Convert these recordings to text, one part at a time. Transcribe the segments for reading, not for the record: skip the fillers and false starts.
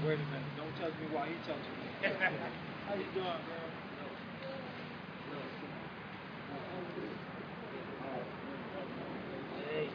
Wait a minute. Don't touch me while he touching me. How you doing, girl? Hey.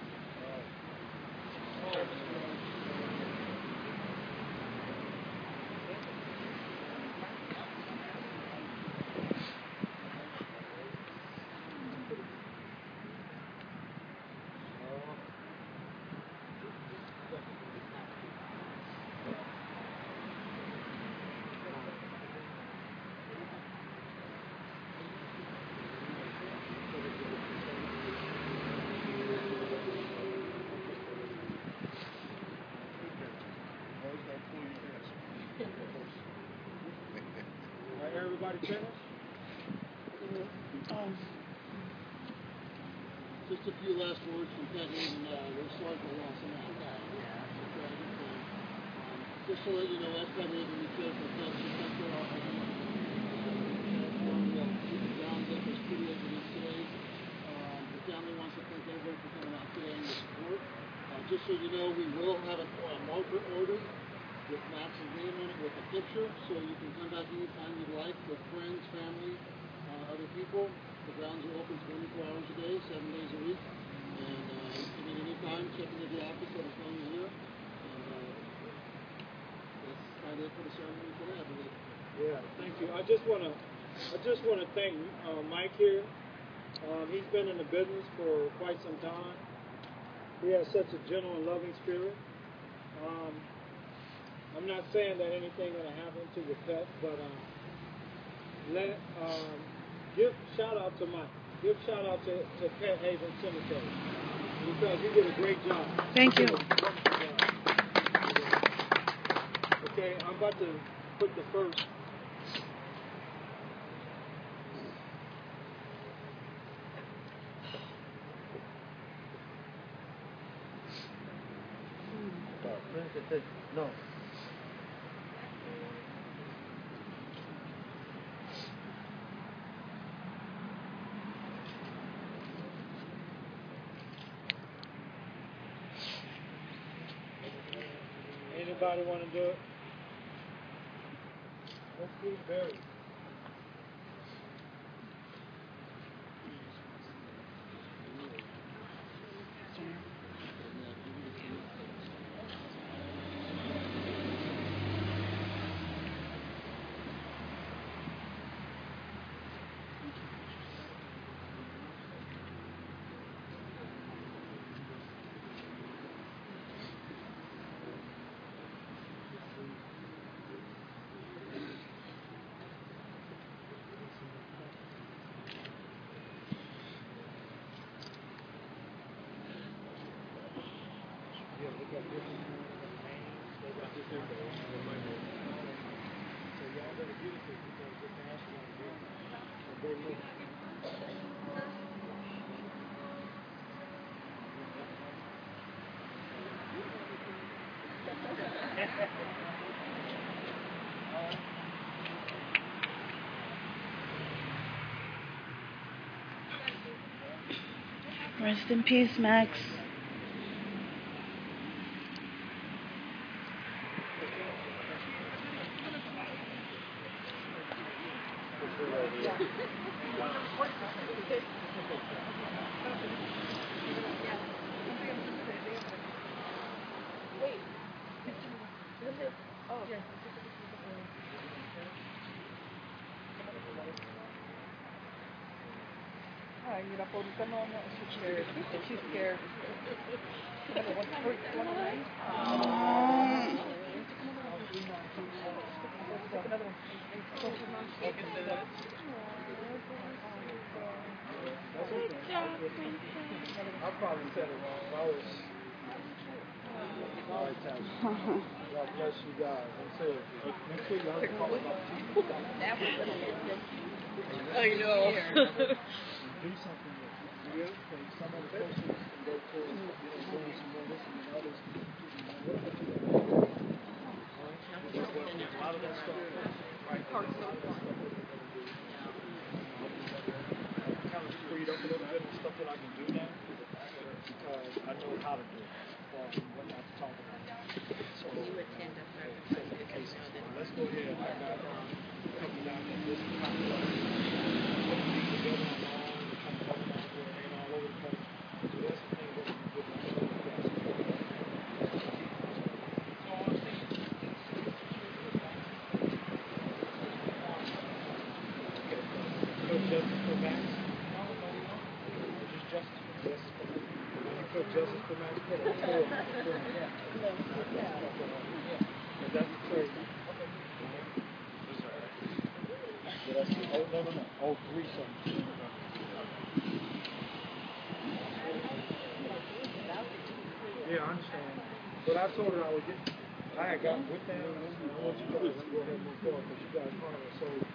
Everybody finished? Just a few last words from Kevin, and we're sorry for loss of man. Just to let you know, as Kevin even referred to Kevin, she sent her off the ground that was pretty evident today. The family wants to thank everyone for coming out today and the support. Just so you know, we will have a marker ordered with Max's name on it with a picture, so you can come back anytime you'd like with friends, family, other people. The grounds are open 24 hours a day, 7 days a week. And you can at any time check into the office, let us know you're here. And that's kind of it for the ceremony today, I believe. Yeah, thank you. I just want to thank Mike here. He's been in the business for quite some time. He has such a gentle and loving spirit. I'm not saying that anything going to happen to your pet, but give shout out to Mike. Give shout out to Pet Haven Cemetery because he did a great job. Thank you. Okay, I'm about to put the first. No. Anybody want to do it? Let's do Barry. Rest in peace, Max. Mira, Paulita no, she's scared. She's scared. I probably said it wrong. God bless you guys. I'm serious. Make sure you have to call about I know. do something with it. Some of the proceeds can go towards doing some more listening to others. A lot of that stuff, right? A lot of that stuff that we're going to do. I'm kind of freed up a little bit of stuff that I can do now because I know how to do it. whatnot to talk about. So, You attend a service so like this, okay, you know that. let's go ahead. I got coming down there this time. Putting these together on my own. We're trying to organize it. It ain't all over the place. So that's the thing that we're getting our stuff together. So I see. Put justice for Max. No, just justice for Max. When you put justice for Max, put a four. Yeah. Is that the trade? Okay. Did I see? Oh, no. Oh, three something. Yeah, I understand. But I told her I would get. I had got with them, and I want you guys to go ahead and move forward because you guys are so.